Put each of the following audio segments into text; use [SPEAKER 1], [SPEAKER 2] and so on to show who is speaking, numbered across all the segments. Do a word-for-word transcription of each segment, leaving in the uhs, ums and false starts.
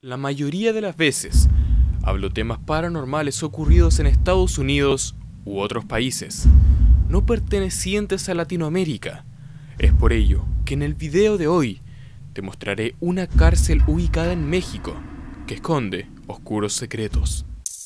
[SPEAKER 1] La mayoría de las veces hablo temas paranormales ocurridos en Estados Unidos u otros países, no pertenecientes a Latinoamérica. Es por ello que en el video de hoy te mostraré una cárcel ubicada en México que esconde oscuros secretos.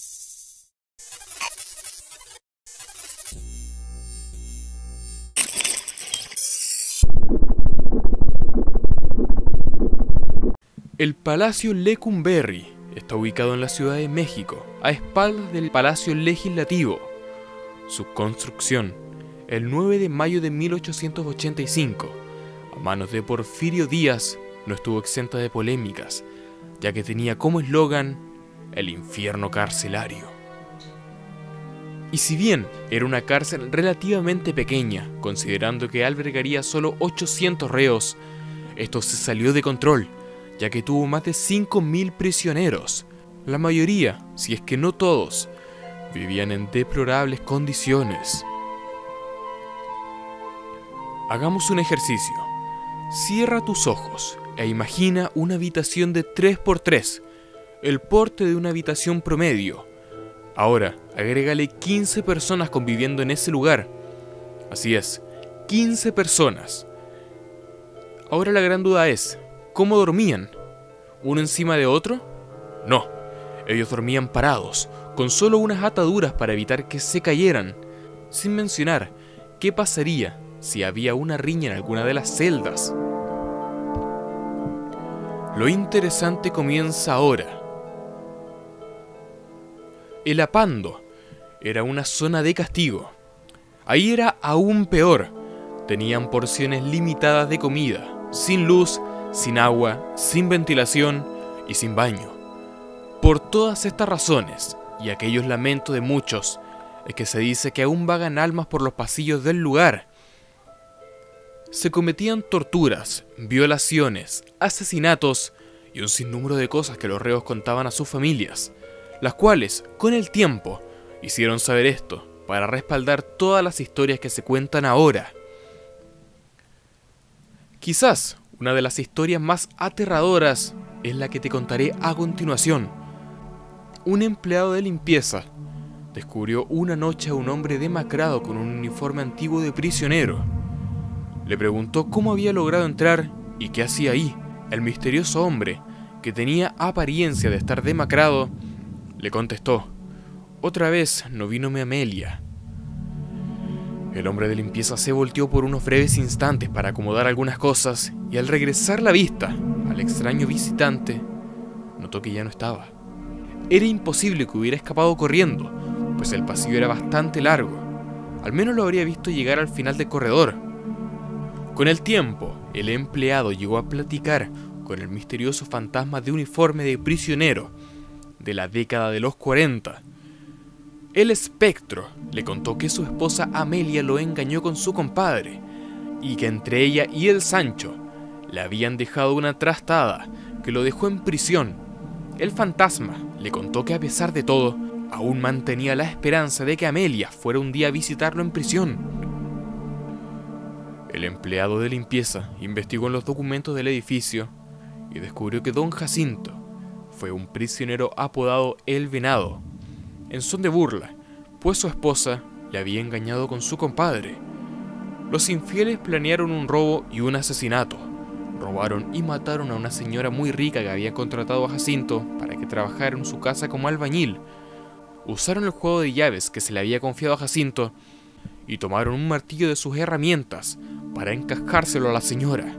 [SPEAKER 1] El Palacio Lecumberri está ubicado en la Ciudad de México, a espaldas del Palacio Legislativo. Su construcción, el nueve de mayo de mil ochocientos ochenta y cinco, a manos de Porfirio Díaz, no estuvo exenta de polémicas, ya que tenía como eslogan el infierno carcelario. Y si bien era una cárcel relativamente pequeña, considerando que albergaría solo ochocientos reos, esto se salió de control, ya que tuvo más de cinco mil prisioneros. La mayoría, si es que no todos, vivían en deplorables condiciones. Hagamos un ejercicio. Cierra tus ojos e imagina una habitación de tres por tres, el porte de una habitación promedio. Ahora, agrégale quince personas conviviendo en ese lugar. Así es, quince personas. Ahora la gran duda es, ¿cómo dormían? ¿Uno encima de otro? No, ellos dormían parados, con solo unas ataduras para evitar que se cayeran, sin mencionar qué pasaría si había una riña en alguna de las celdas. Lo interesante comienza ahora. El apando era una zona de castigo. Ahí era aún peor. Tenían porciones limitadas de comida, sin luz, sin agua, sin ventilación y sin baño. Por todas estas razones, y aquellos lamentos de muchos, es que se dice que aún vagan almas por los pasillos del lugar. Se cometían torturas, violaciones, asesinatos y un sinnúmero de cosas que los reos contaban a sus familias, las cuales, con el tiempo, hicieron saber esto para respaldar todas las historias que se cuentan ahora. Quizás una de las historias más aterradoras es la que te contaré a continuación. Un empleado de limpieza descubrió una noche a un hombre demacrado con un uniforme antiguo de prisionero. Le preguntó cómo había logrado entrar y qué hacía ahí. El misterioso hombre, que tenía apariencia de estar demacrado, le contestó: «Otra vez no vino mi Amelia». El hombre de limpieza se volteó por unos breves instantes para acomodar algunas cosas y al regresar la vista al extraño visitante, notó que ya no estaba. Era imposible que hubiera escapado corriendo, pues el pasillo era bastante largo. Al menos lo habría visto llegar al final del corredor. Con el tiempo, el empleado llegó a platicar con el misterioso fantasma de uniforme de prisionero de la década de los cuarenta. El espectro le contó que su esposa Amelia lo engañó con su compadre y que entre ella y el Sancho le habían dejado una trastada que lo dejó en prisión. El fantasma le contó que a pesar de todo, aún mantenía la esperanza de que Amelia fuera un día a visitarlo en prisión. El empleado de limpieza investigó en los documentos del edificio y descubrió que don Jacinto fue un prisionero apodado El Venado, en son de burla, pues su esposa le había engañado con su compadre. Los infieles planearon un robo y un asesinato. Robaron y mataron a una señora muy rica que había contratado a Jacinto para que trabajara en su casa como albañil. Usaron el juego de llaves que se le había confiado a Jacinto y tomaron un martillo de sus herramientas para encascárselo a la señora.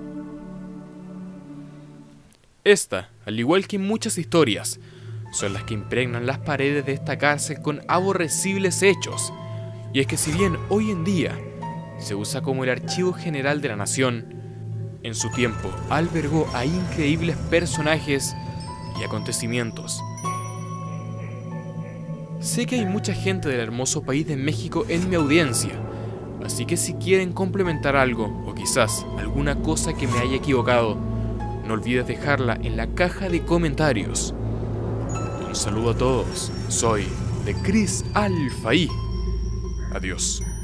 [SPEAKER 1] Esta, al igual que muchas historias, son las que impregnan las paredes de esta cárcel con aborrecibles hechos. Y es que si bien hoy en día se usa como el Archivo General de la Nación, en su tiempo albergó a increíbles personajes y acontecimientos. Sé que hay mucha gente del hermoso país de México en mi audiencia, así que si quieren complementar algo o quizás alguna cosa que me haya equivocado, no olvides dejarla en la caja de comentarios. Un saludo a todos, soy de Chris Alfaí. Adiós.